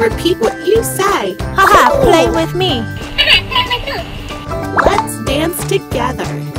repeat what you say. Haha, play with me. Let's dance together.